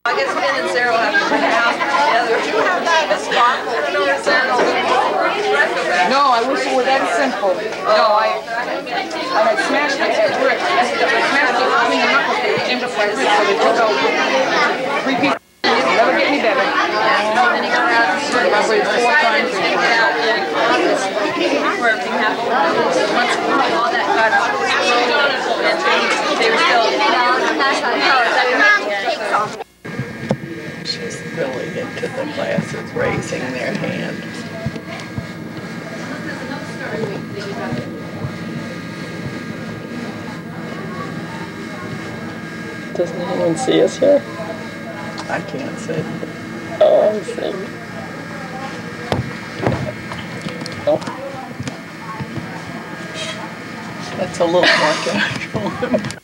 I guess Ben and Sarah will have to put the house together. Do you have that as spot? I don't know if Sarah will do it. No, I wish it were that simple. No, I had smashed it at work. I smashed it, cleaning up with it, aimed up my wrist, so they took out 3 pieces. Never get any better. Then you go around and sort of I prayed 4 times. take it out where everything happened. Once all that got out, and they were still, She's really into the classes, raising their hand. Doesn't anyone see us here? I can't see. Oh, I see. Oh. That's a little more casual.